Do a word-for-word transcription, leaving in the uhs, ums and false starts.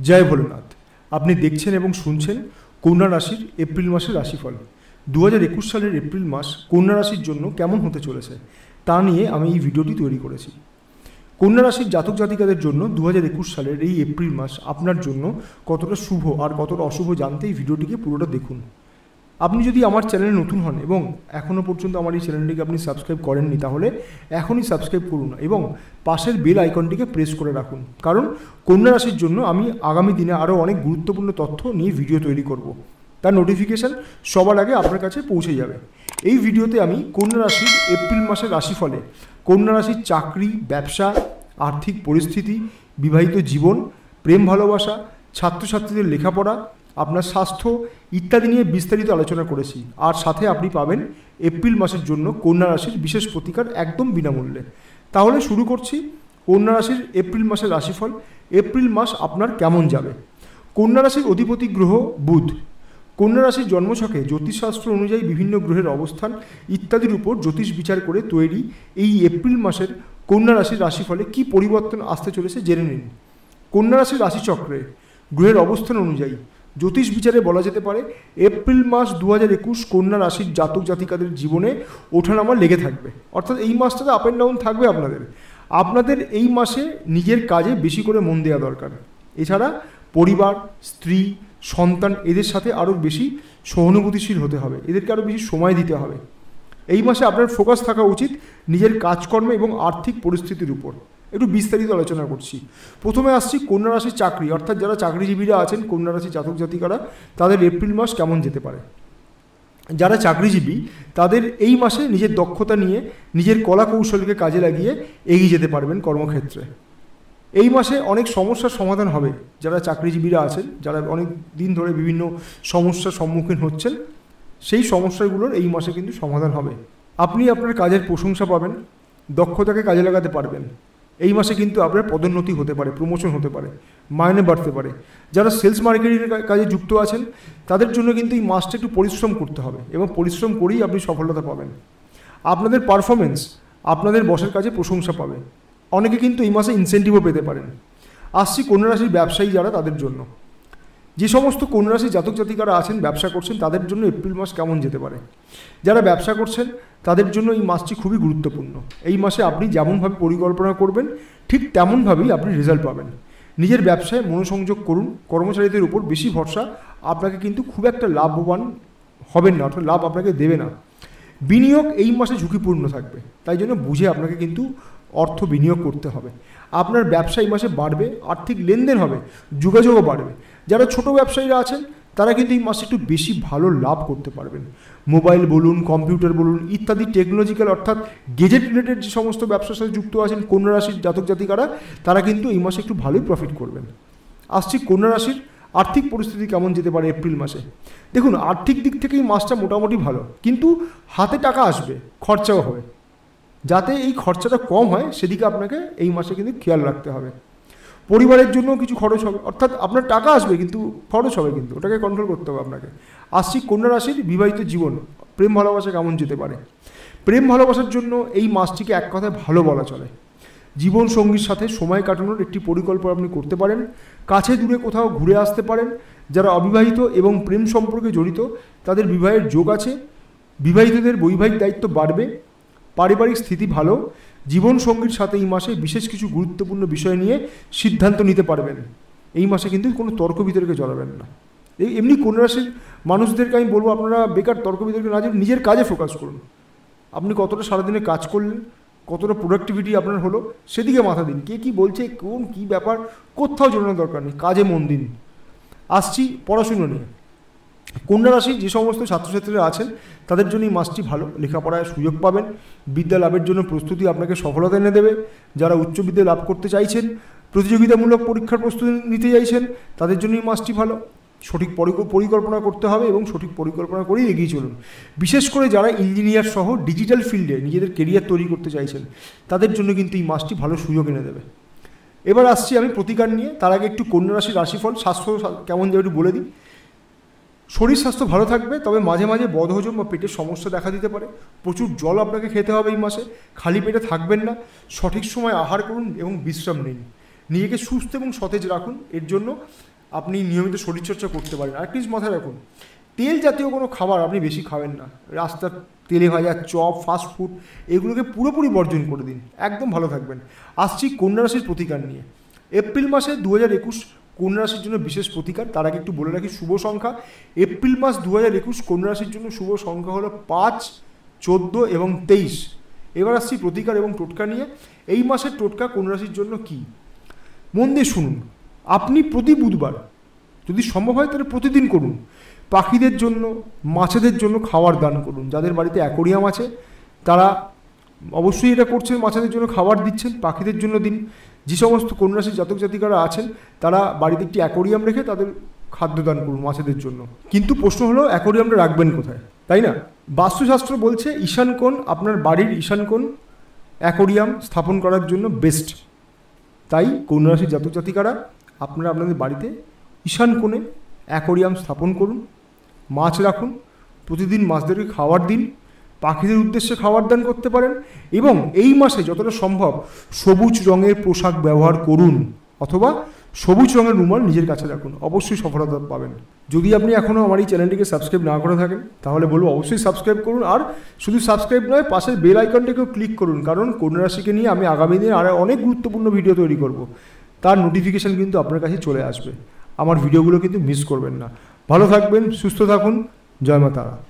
জয় ভোলেনাথ। আপনি দেখছেন এবং শুনছেন কন্যা রাশির এপ্রিল মাসের রাশিফল। দু হাজার একুশ সালের এপ্রিল মাস কন্যা রাশির জন্য কেমন হতে চলেছে তা নিয়ে আমি এই ভিডিওটি তৈরি করেছি। কন্যা রাশির জাতক জাতিকাদের জন্য দু হাজার একুশ সালের এই এপ্রিল মাস আপনার জন্য কতটা শুভ আর কতটা অশুভ জানতে এই ভিডিওটিকে পুরোটা দেখুন। আপনি যদি আমার চ্যানেলে নতুন হন এবং এখনও পর্যন্ত আমার এই চ্যানেলটিকে আপনি সাবস্ক্রাইব করেননি, তাহলে এখনই সাবস্ক্রাইব করুন এবং পাশের বেল আইকনটিকে প্রেস করে রাখুন, কারণ কন্যা রাশির জন্য আমি আগামী দিনে আরও অনেক গুরুত্বপূর্ণ তথ্য নিয়ে ভিডিও তৈরি করব। তার নোটিফিকেশান সবার আগে আপনার কাছে পৌঁছে যাবে। এই ভিডিওতে আমি কন্যা রাশির এপ্রিল মাসের রাশিফলে কন্যা রাশির চাকরি, ব্যবসা, আর্থিক পরিস্থিতি, বিবাহিত জীবন, প্রেম ভালোবাসা, ছাত্রছাত্রীদের লেখাপড়া, আপনার স্বাস্থ্য ইত্যাদি নিয়ে বিস্তারিত আলোচনা করেছি। আর সাথে আপনি পাবেন এপ্রিল মাসের জন্য কন্যা রাশির বিশেষ প্রতিকার একদম বিনামূল্যে। তাহলে শুরু করছি কন্যা রাশির এপ্রিল মাসের রাশিফল। এপ্রিল মাস আপনার কেমন যাবে? কন্যা রাশির অধিপতি গ্রহ বুধ। কন্যা রাশির জন্মছকে জ্যোতিষশাস্ত্র অনুযায়ী বিভিন্ন গ্রহের অবস্থান ইত্যাদির উপর জ্যোতিষ বিচার করে তৈরি এই এপ্রিল মাসের কন্যা রাশির রাশিফলে কী পরিবর্তন আসতে চলেছে জেনে নিন। কন্যা রাশির রাশিচক্রে গ্রহের অবস্থান অনুযায়ী জ্যোতিষ বিচারে বলা যেতে পারে এপ্রিল মাস দু হাজার একুশ কন্যা রাশির জাতক জাতিকাদের জীবনে ওঠানামা লেগে থাকবে। অর্থাৎ এই মাসটাতে আপ অ্যান্ড ডাউন থাকবে আপনাদের। আপনাদের এই মাসে নিজের কাজে বেশি করে মন দেওয়া দরকার। এছাড়া পরিবার, স্ত্রী, সন্তান এদের সাথে আরও বেশি সহানুভূতিশীল হতে হবে, এদেরকে আরও বেশি সময় দিতে হবে। এই মাসে আপনার ফোকাস থাকা উচিত নিজের কাজকর্মে এবং আর্থিক পরিস্থিতির উপর। একটু বিস্তারিত আলোচনা করছি। প্রথমে আসছি কন্যা রাশির চাকরি, অর্থাৎ যারা চাকরিজীবীরা আছেন কন্যা রাশির জাতক জাতিকারা, তাদের এপ্রিল মাস কেমন যেতে পারে। যারা চাকরিজীবী তাদের এই মাসে নিজের দক্ষতা নিয়ে নিজের কলা কৌশলকে কাজে লাগিয়ে এগিয়ে যেতে পারবেন কর্মক্ষেত্রে। এই মাসে অনেক সমস্যার সমাধান হবে। যারা চাকরিজীবীরা আছেন, যারা অনেক দিন ধরে বিভিন্ন সমস্যার সম্মুখীন হচ্ছেন, সেই সমস্যাগুলোর এই মাসে কিন্তু সমাধান হবে। আপনি আপনার কাজের প্রশংসা পাবেন, দক্ষতাকে কাজে লাগাতে পারবেন। এই মাসে কিন্তু আপনার পদোন্নতি হতে পারে, প্রমোশন হতে পারে, মাইনে বাড়তে পারে। যারা সেলস মার্কেটিংয়ের কাজে যুক্ত আছেন তাদের জন্য কিন্তু এই মাসটা একটু পরিশ্রম করতে হবে এবং পরিশ্রম করেই আপনি সফলতা পাবেন। আপনাদের পারফরমেন্স আপনাদের বসের কাছে প্রশংসা পাবে। অনেকে কিন্তু এই মাসে ইনসেন্টিভও পেতে পারেন। আসছি কন্যা রাশির ব্যবসায়ী যারা, তাদের জন্য। যে সমস্ত কন্যা রাশির জাতক জাতিকারা আছেন, ব্যবসা করছেন, তাদের জন্য এপ্রিল মাস কেমন যেতে পারে। যারা ব্যবসা করছেন তাদের জন্য এই মাসটি খুবই গুরুত্বপূর্ণ। এই মাসে আপনি যেমনভাবে পরিকল্পনা করবেন ঠিক তেমনভাবেই আপনি রেজাল্ট পাবেন। নিজের ব্যবসায় মনোসংযোগ করুন। কর্মচারীদের উপর বেশি ভরসা আপনাকে কিন্তু খুব একটা লাভবান হবেন না, অর্থাৎ লাভ আপনাকে দেবে না। বিনিয়োগ এই মাসে ঝুঁকিপূর্ণ থাকবে, তাই জন্য বুঝে আপনাকে কিন্তু অর্থ বিনিয়োগ করতে হবে। আপনার ব্যবসা এই মাসে বাড়বে, আর্থিক লেনদেন হবে, যোগাযোগও বাড়বে। যারা ছোট ব্যবসায়ীরা আছেন তারা কিন্তু এই মাসে একটু বেশি ভালো লাভ করতে পারবেন। মোবাইল বলুন, কম্পিউটার বলুন ইত্যাদি টেকনোলজিক্যাল অর্থাৎ গেজেট রিলেটেড যে সমস্ত ব্যবসার সাথে যুক্ত আছেন কন্যা রাশির জাতক জাতিকারা, তারা কিন্তু এই মাসে একটু ভালোই প্রফিট করবেন। আসছি কন্যা রাশির আর্থিক পরিস্থিতি কেমন যেতে পারে এপ্রিল মাসে। দেখুন, আর্থিক দিক থেকে এই মাসটা মোটামুটি ভালো, কিন্তু হাতে টাকা আসবে, খরচাও হবে। যাতে এই খরচাটা কম হয় সেদিকে আপনাকে এই মাসে কিন্তু খেয়াল রাখতে হবে। পরিবারের জন্য কিছু খরচ হবে, অর্থাৎ আপনার টাকা আসবে কিন্তু খরচ হবে, কিন্তু ওটাকে কন্ট্রোল করতে হবে আপনাকে। আসছি কন্যা রাশির বিবাহিত জীবন, প্রেম ভালোবাসা কেমন যেতে পারে। প্রেম ভালোবাসার জন্য এই মাসটিকে এক কথায় ভালো বলা চলে। জীবন সঙ্গীর সাথে সময় কাটানোর একটি পরিকল্পনা আপনি করতে পারেন। কাছে দূরে কোথাও ঘুরে আসতে পারেন। যারা অবিবাহিত এবং প্রেম সম্পর্কে জড়িত তাদের বিবাহের যোগ আছে। বিবাহিতদের বৈবাহিক দায়িত্ব বাড়বে। পারিবারিক স্থিতি ভালো। জীবনসঙ্গীর সাথে এই মাসে বিশেষ কিছু গুরুত্বপূর্ণ বিষয় নিয়ে সিদ্ধান্ত নিতে পারবেন। এই মাসে কিন্তু কোনো তর্ক বিতর্কে জড়াবেন না। এই এমনি কন্যা রাশির মানুষদেরকে আমি বলবো, আপনারা বেকার তর্ক বিতর্কে না জড়িয়ে নিজের কাজে ফোকাস করুন। আপনি কতটা সারাদিনে কাজ করলেন, কতটা প্রোডাক্টিভিটি আপনার হলো, সেদিকে মাথা দিন। কে কী বলছে, কোন কী ব্যাপার, কোথাও জড়ানোর দরকার নেই, কাজে মন দিন। আসছি পড়াশুনো নিয়ে। কন্যা রাশির যে সমস্ত ছাত্রছাত্রীরা আছেন তাদের জন্য এই মাসটি ভালো। লেখাপড়ায় সুযোগ পাবেন। বিদ্যা লাভের জন্য প্রস্তুতি আপনাকে সফলতা এনে দেবে। যারা উচ্চ বিদ্যা লাভ করতে চাইছেন, প্রতিযোগিতামূলক পরীক্ষার প্রস্তুতি নিতে চাইছেন, তাদের জন্য এই মাসটি ভালো। সঠিক পরিকল্পনা করতে হবে এবং সঠিক পরিকল্পনা করেই এগিয়ে চলুন। বিশেষ করে যারা ইঞ্জিনিয়ার সহ ডিজিটাল ফিল্ডে নিজেদের কেরিয়ার তৈরি করতে চাইছেন তাদের জন্য কিন্তু এই মাসটি ভালো সুযোগ এনে দেবে। এবার আসছি আমি প্রতিকার নিয়ে। তার আগে একটু কন্যা রাশির রাশিফল, স্বাস্থ্য কেমন যাবে একটু বলে দিই। শরীর স্বাস্থ্য ভালো থাকবে, তবে মাঝে মাঝে বদহজম বা পেটের সমস্যা দেখা দিতে পারে। প্রচুর জল আপনাকে খেতে হবে এই মাসে। খালি পেটে থাকবেন না। সঠিক সময় আহার করুন এবং বিশ্রাম নিন। নিজেকে সুস্থ এবং সতেজ রাখুন। এর জন্য আপনি নিয়মিত শরীরচর্চা করতে পারেন। আরেকটি জিনিস মাথায় রাখুন, তেল জাতীয় কোনো খাবার আপনি বেশি খাবেন না। রাস্তার তেলে ভাজা চপ, ফাস্ট ফুড, এগুলোকে পুরোপুরি বর্জন করে দিন, একদম ভালো থাকবেন। আসছি কন্যা রাশির প্রতিকার নিয়ে। এপ্রিল মাসে দু হাজার একুশ কন্যা রাশির জন্য বিশেষ প্রতিকার। তার আগে একটু বলে রাখি শুভ সংখ্যা। এপ্রিল মাস দু হাজার একুশ কন্যা রাশির জন্য শুভ সংখ্যা হলো পাঁচ, চোদ্দো এবং তেইশ। এবার আসছি প্রতিকার এবং টোটকা নিয়ে। এই মাসের টোটকা কন্যা রাশির জন্য কি, মন দিয়ে শুনুন। আপনি প্রতি বুধবার, যদি সম্ভব হয় তাহলে প্রতিদিন করুন, পাখিদের জন্য, মাছেদের জন্য খাবার দান করুন। যাদের বাড়িতে অ্যাকোরিয়াম আছে তারা অবশ্যই এটা করছেন, মাছেদের জন্য খাবার দিচ্ছেন, পাখিদের জন্য দিন। যে সমস্ত কন্যা রাশির জাতক জাতিকারা আছেন তারা বাড়িতে একটি অ্যাকোরিয়াম রেখে তাদের খাদ্য দান করুন মাছেদের জন্য। কিন্তু প্রশ্ন হলো অ্যাকোরিয়ামটা রাখবেন কোথায়, তাই না? বাস্তুশাস্ত্র বলছে ঈশান কোণ, আপনার বাড়ির ঈশান কোণ অ্যাকোরিয়াম স্থাপন করার জন্য বেস্ট। তাই কন্যা রাশির জাতক জাতিকারা আপনারা আপনাদের বাড়িতে ঈশান কোণে অ্যাকোরিয়াম স্থাপন করুন, মাছ রাখুন, প্রতিদিন মাছদেরকে খাবার দিন, পাখিদের উদ্দেশ্যে খাবার দান করতে পারেন এবং এই মাসে যতটা সম্ভব সবুজ রঙের পোশাক ব্যবহার করুন অথবা সবুজ রঙের রুমাল নিজের কাছে রাখুন, অবশ্যই সফলতা পাবেন। যদি আপনি এখনও আমার এই চ্যানেলটিকে সাবস্ক্রাইব না করে থাকেন তাহলে বলবো অবশ্যই সাবস্ক্রাইব করুন। আর শুধু সাবস্ক্রাইব নয়, পাশের বেল আইকনটাকেও ক্লিক করুন, কারণ কন্যা রাশিকে নিয়ে আমি আগামী দিনে আরও অনেক গুরুত্বপূর্ণ ভিডিও তৈরি করব। তার নোটিফিকেশান কিন্তু আপনার কাছে চলে আসবে। আমার ভিডিওগুলো কিন্তু মিস করবেন না। ভালো থাকবেন, সুস্থ থাকুন, জয় মা তারা।